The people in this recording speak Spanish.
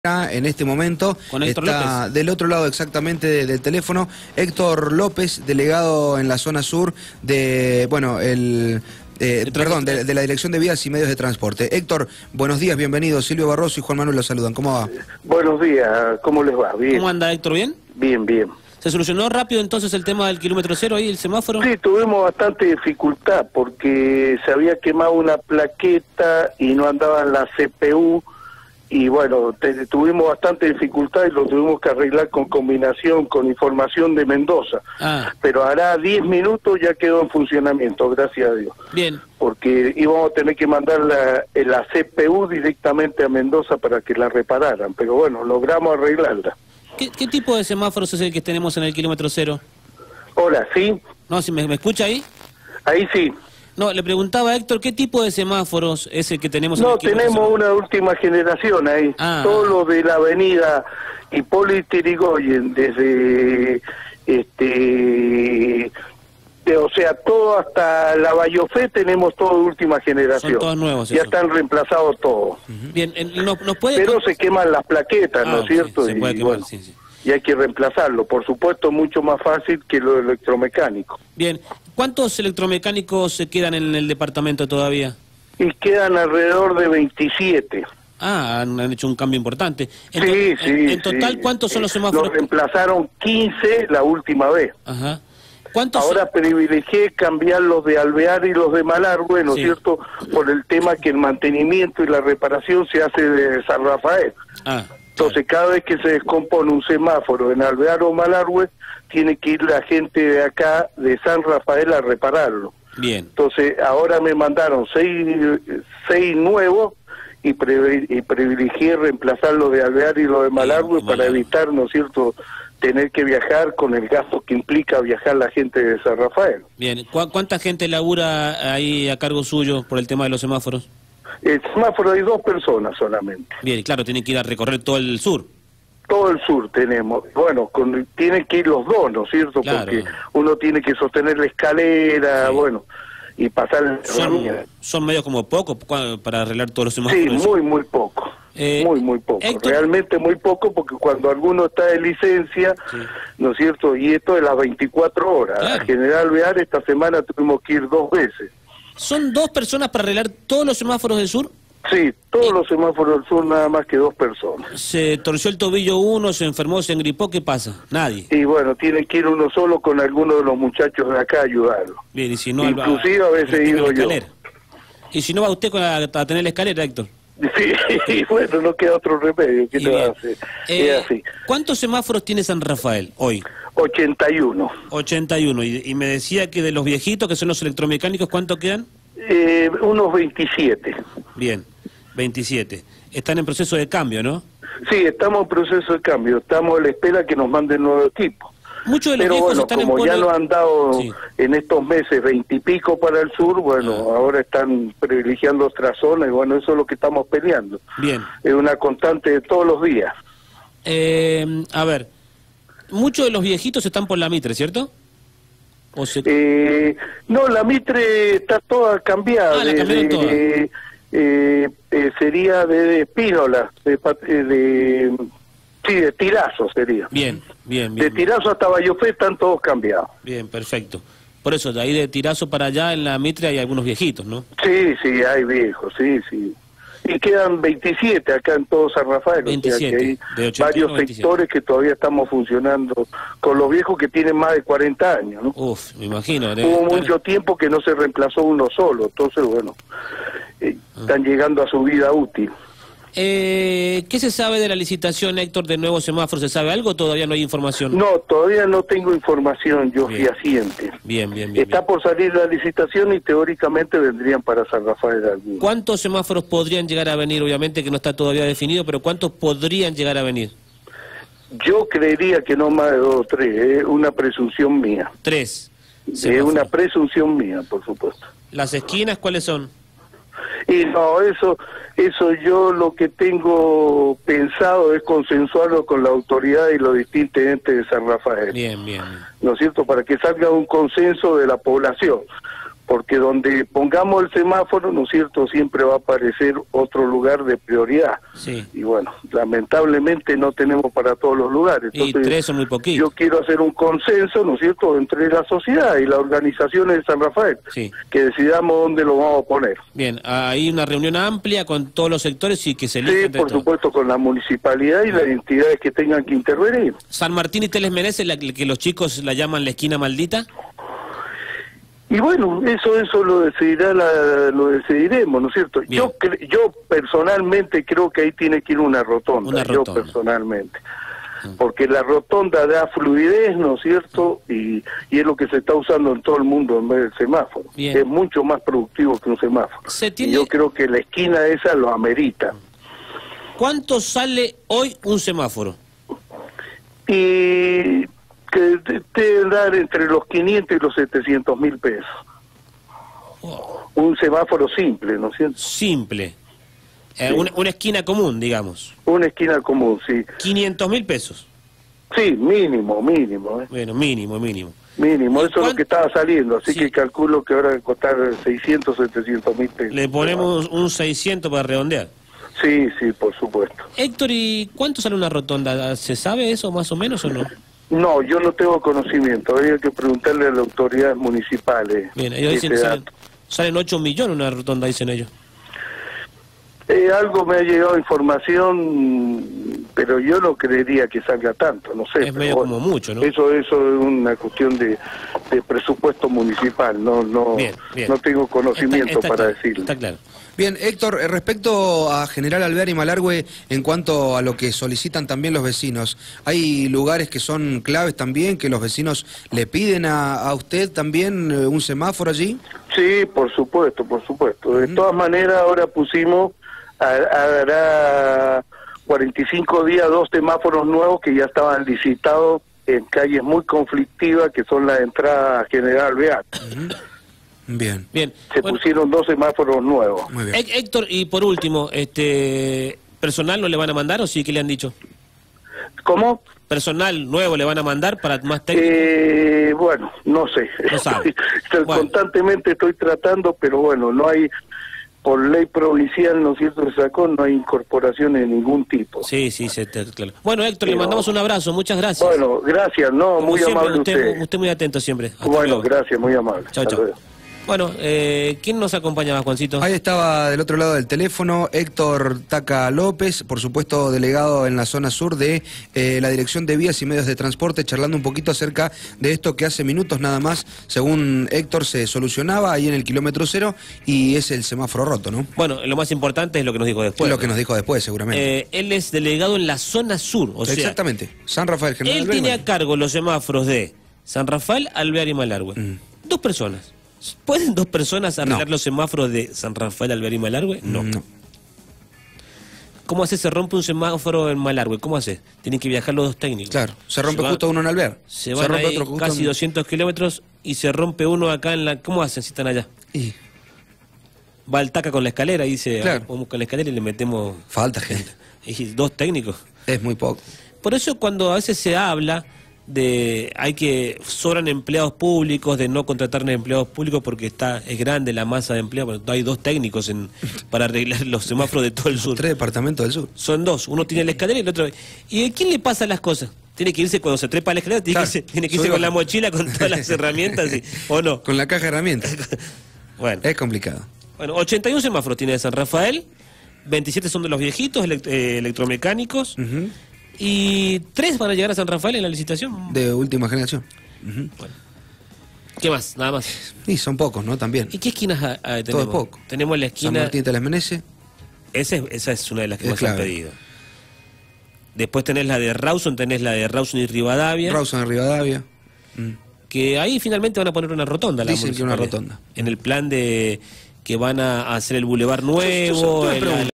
En este momento con Héctor está López. Del otro lado exactamente del teléfono Héctor López, delegado en la zona sur de, bueno, de la Dirección de Vías y Medios de Transporte. Héctor, buenos días, bienvenido. Silvio Barroso y Juan Manuel los saludan. ¿Cómo va? Buenos días, ¿cómo les va? Bien. ¿Cómo anda, Héctor? ¿Bien? Bien, bien. ¿Se solucionó rápido entonces el tema del kilómetro cero ahí, el semáforo? Sí, tuvimos bastante dificultad porque se había quemado una plaqueta y no andaban la CPU. Y bueno, tuvimos bastante dificultad y lo tuvimos que arreglar con combinación, con información de Mendoza. Pero hará 10 minutos ya quedó en funcionamiento, gracias a Dios. Bien. Porque íbamos a tener que mandar la CPU directamente a Mendoza para que la repararan. Pero bueno, logramos arreglarla. ¿Qué tipo de semáforos es el que tenemos en el kilómetro cero? Hola, ¿sí? No, ¿me escucha ahí? Ahí sí. No, le preguntaba a Héctor, ¿qué tipo de semáforos es el que tenemos en el kilómetro cero? No, tenemos una última generación ahí. Todo lo de la avenida Hipólito Yrigoyen, desde o sea, todo hasta la Bayofé tenemos todo de última generación. Son todos nuevos. Ya están reemplazados todos. Bien, ¿nos puede... Pero se queman las plaquetas, ¿no es cierto? Sí, se puede quemar, sí. Y hay que reemplazarlo. Por supuesto, mucho más fácil que lo electromecánico. Bien. ¿Cuántos electromecánicos se quedan en el departamento todavía? Y quedan alrededor de 27. Han hecho un cambio importante. En total, ¿cuántos son los semáforos? Nos reemplazaron 15 la última vez. Ajá. Ahora privilegié cambiar los de Alvear y los de Malargüe, ¿no es cierto? Por el tema que el mantenimiento y la reparación se hace de San Rafael. Entonces, cada vez que se descompone un semáforo en Alvear o Malargüe, tiene que ir la gente de acá, de San Rafael, a repararlo. Bien. Entonces, ahora me mandaron seis nuevos y privilegié reemplazar los de Alvear y los de Malargüe para evitar, ¿no es cierto?, tener que viajar con el gasto que implica viajar la gente de San Rafael. Bien. ¿Cuánta gente labura ahí a cargo suyo por el tema de los semáforos? El semáforo hay 2 personas solamente. Bien, claro, tienen que ir a recorrer todo el sur. Todo el sur tenemos. Bueno, tienen que ir los dos, ¿no es cierto? Claro. Porque uno tiene que sostener la escalera, bueno, y pasar... Son medio como poco para arreglar todos los semáforos. Sí, muy poco. Muy poco. Héctor... Realmente muy poco, porque cuando alguno está de licencia, ¿no es cierto? Y esto de las 24 horas. Claro. A General Alvear esta semana tuvimos que ir 2 veces. ¿Son 2 personas para arreglar todos los semáforos del sur? Sí, todos los semáforos del sur, nada más que 2 personas. ¿Se torció el tobillo uno, se enfermó, se engripó? ¿Qué pasa? Nadie. Y bueno, tiene que ir uno solo con alguno de los muchachos de acá a ayudarlo. Bien, y si no... Inclusive a veces he ido yo. ¿Y si no va usted a tener la escalera, Héctor? Sí, bueno, no queda otro remedio. ¿Qué te va a hacer? Es así. ¿Cuántos semáforos tiene San Rafael hoy? 81. 81. Y me decía que de los viejitos, que son los electromecánicos, ¿cuántos quedan? Unos 27. Bien, 27. Están en proceso de cambio, ¿no? Sí, estamos en proceso de cambio. Estamos a la espera que nos manden nuevo equipo. Muchos de los Pero bueno, están como ya nos han dado en estos meses 20 y pico para el sur, bueno, ahora están privilegiando otras zonas y bueno, eso es lo que estamos peleando. Bien. Es una constante de todos los días. A ver, muchos de los viejitos están por la Mitre, ¿cierto? No, la Mitre está toda cambiada. La cambiaron toda. Sería de Espínola, de Tirazo sería. Bien. De Tirazo hasta Bayofé están todos cambiados. Bien, perfecto. Por eso, de ahí de Tirazo para allá en la Mitre hay algunos viejitos, ¿no? Sí, hay viejos, sí. Y quedan 27 acá en todo San Rafael. 27, o sea que hay de 81, varios 27. sectores que todavía estamos funcionando con los viejos que tienen más de 40 años, ¿no? Uf, me imagino. Hubo mucho tiempo que no se reemplazó uno solo, entonces bueno, están llegando a su vida útil. ¿Qué se sabe de la licitación, Héctor, de nuevos semáforos? ¿Se sabe algo o todavía no hay información? No, todavía no tengo información yo fehaciente. Bien. Está por salir la licitación y teóricamente vendrían para San Rafael algunos. ¿Cuántos semáforos podrían llegar a venir? Obviamente que no está todavía definido, pero ¿cuántos podrían llegar a venir? Yo creería que no más de 2 o 3, es una presunción mía. 3. Es una presunción mía, por supuesto. ¿Las esquinas cuáles son? Y no, eso yo lo que tengo pensado es consensuarlo con la autoridad y los distintos entes de San Rafael. Bien. ¿No es cierto? Para que salga un consenso de la población. porque donde pongamos el semáforo, ¿no es cierto?, siempre va a aparecer otro lugar de prioridad. Sí. Y bueno, lamentablemente no tenemos para todos los lugares. Entonces, y 3 son muy poquitos. Yo quiero hacer un consenso, ¿no es cierto?, entre la sociedad y las organizaciones de San Rafael, sí, que decidamos dónde lo vamos a poner. Bien, hay una reunión amplia con todos los sectores y que se elija. Sí, por supuesto, con la municipalidad y las entidades que tengan que intervenir. ¿San Martín y Teles merece que los chicos la llaman la esquina maldita? Y bueno, eso lo lo decidiremos, ¿no es cierto? Yo personalmente creo que ahí tiene que ir una rotonda. Yo personalmente. Porque la rotonda da fluidez, ¿no es cierto? Y es lo que se está usando en todo el mundo en vez del semáforo. Bien. Es mucho más productivo que un semáforo. Y yo creo que la esquina esa lo amerita. ¿Cuánto sale hoy un semáforo? Y que debe dar entre los 500 y los 700.000 pesos. Oh. Un semáforo simple, ¿no es cierto? Simple. Sí. Una esquina común, digamos. Una esquina común, sí. 500.000 pesos. Sí, mínimo. Bueno, mínimo. Mínimo, eso es lo que estaba saliendo, así que calculo que ahora va a costar 600, 700.000 pesos. Le ponemos un 600 para redondear. Sí, por supuesto. Héctor, ¿y cuánto sale una rotonda? ¿Se sabe eso más o menos o no? No, yo no tengo conocimiento, habría que preguntarle a las autoridades municipales. Bien, ellos dicen salen 8 millones una rotonda, dicen ellos. Algo me ha llegado información, pero yo no creería que salga tanto, no sé. Es medio como mucho, ¿no? Eso es una cuestión de presupuesto municipal, no tengo conocimiento para decirlo. Está claro. Bien, Héctor, respecto a General Alvear y Malargüe, en cuanto a lo que solicitan también los vecinos, ¿hay lugares que son claves también, que los vecinos le piden a usted también un semáforo allí? Sí, por supuesto. De todas maneras, ahora pusimos, hará 45 días, 2 semáforos nuevos que ya estaban licitados en calles muy conflictivas, que son las entradas a General Alvear. Bien. Se pusieron 2 semáforos nuevos. Muy bien. Héctor, y por último, ¿personal no le van a mandar o sí que le han dicho? ¿Cómo? ¿Personal nuevo le van a mandar para más técnicos? Bueno, no sé. No sabe. Constantemente estoy tratando, pero bueno, no hay, por ley provincial, ¿no es cierto?, se sacó, no hay incorporación de ningún tipo. Sí, claro. Bueno, Héctor, le mandamos un abrazo, muchas gracias. Bueno, gracias, muy siempre, amable usted muy atento siempre. Hasta bueno, luego. Gracias, muy amable. Chao. Bueno, ¿quién nos acompañaba, Juancito? Ahí estaba del otro lado del teléfono Héctor Taca López, por supuesto delegado en la zona sur de la Dirección de Vías y Medios de Transporte, charlando un poquito acerca de esto que hace minutos nada más, según Héctor, se solucionaba ahí en el kilómetro 0 y es el semáforo roto, ¿no? Bueno, lo más importante es lo que nos dijo después. Lo que nos dijo después, seguramente. Él es delegado en la zona sur, o sea... Exactamente, San Rafael, General Él tiene a cargo los semáforos de San Rafael, Alvear y Malargüe. 2 personas. ¿Pueden 2 personas arreglar los semáforos de San Rafael, Alvear y Malargüe? No. ¿Cómo hace? Se rompe un semáforo en Malargüe. ¿Cómo hace? Tienen que viajar los 2 técnicos. Claro, se rompe justo uno en Alvear. Se van ahí otro casi 200 kilómetros y se rompe uno acá en la... ¿Cómo hacen si están allá? Va al Taca con la escalera y dice, claro, vamos con la escalera y le metemos... Falta gente. Y 2 técnicos. Es muy poco. Por eso cuando a veces se habla de sobran empleados públicos, de no contratar empleados públicos porque es grande la masa de empleados, pero hay 2 técnicos para arreglar los semáforos de todo el sur. 3 departamentos del sur. Son 2, uno tiene la escalera y el otro... ¿Y a quién le pasan las cosas? Tiene que irse cuando se trepa a la escalera, tiene que irse con la mochila, con todas las herramientas, ¿o no? Con la caja de herramientas. Bueno. Es complicado. Bueno, 81 semáforos tiene de San Rafael, 27 son de los viejitos, electromecánicos, y 3 van a llegar a San Rafael en la licitación. De última generación. Bueno. ¿Qué más? Nada más. Y son pocos, ¿no? También. ¿Y qué esquinas tenemos? Todo es poco. Tenemos la esquina... San Martín de las Meneses. Esa es una de las que más clave. han pedido. Después tenés la de Rawson, y Rivadavia. Rawson y Rivadavia. Que ahí finalmente van a poner una rotonda. Dicen que una rotonda. En el plan de que van a hacer el bulevar nuevo.